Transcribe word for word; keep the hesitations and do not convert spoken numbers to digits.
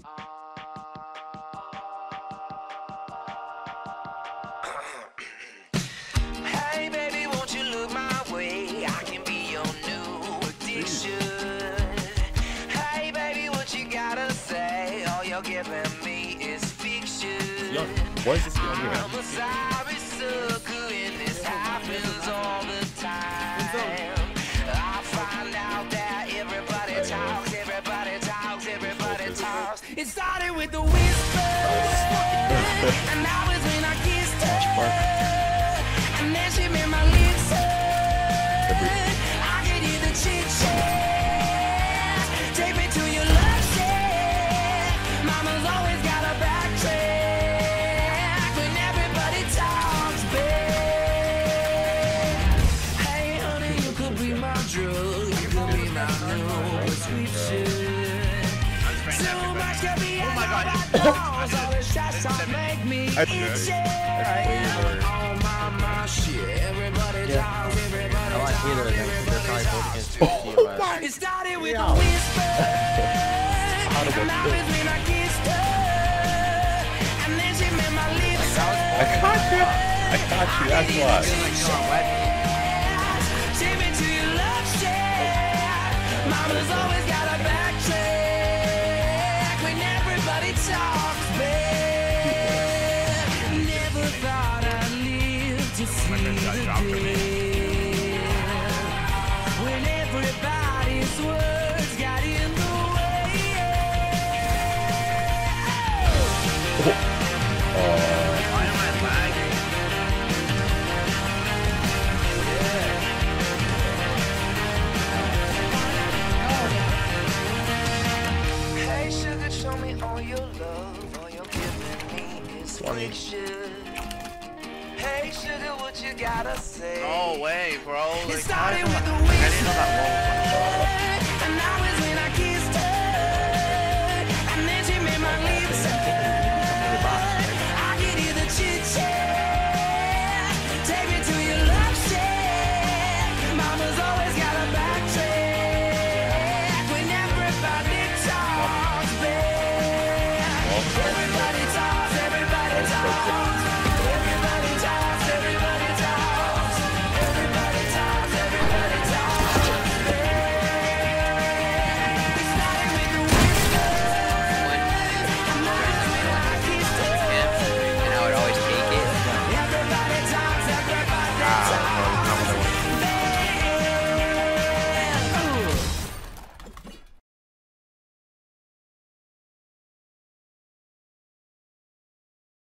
Hey baby, won't you look my way? I can be your new addiction. Hey baby, what you gotta say? All you're giving me is fiction. What is this young here? I'm a sorry sucker and this happens all the time. I find out that everybody talks, everybody talks, everybody talks. It started with the whisper, and now it's when I kissed her. And then she made my lips hurt. I could hear the chit chat. Take me to your love shack. Mama's always got a backtrack when everybody talks back. Hey honey, you could be my drug. You could be my new prescription. So much can be out of my nose. All the shots don't make me itchy. Everybody talks, everybody talks, everybody talks. It started with a whisper, and now it's when I kissed her, and then she made my lips hurt. I caught you. I caught you. That's why. Take me to your love shack. Mama's always got a backtrack when everybody talks back. Never thought I'd live to see the day when everybody's words got in the way. Why am I lagging? Hey sugar, show me all your love, all you're giving me is fiction. Hey sugar, what you gotta say? No way, bro. It Like, started I with the didn't know that wall was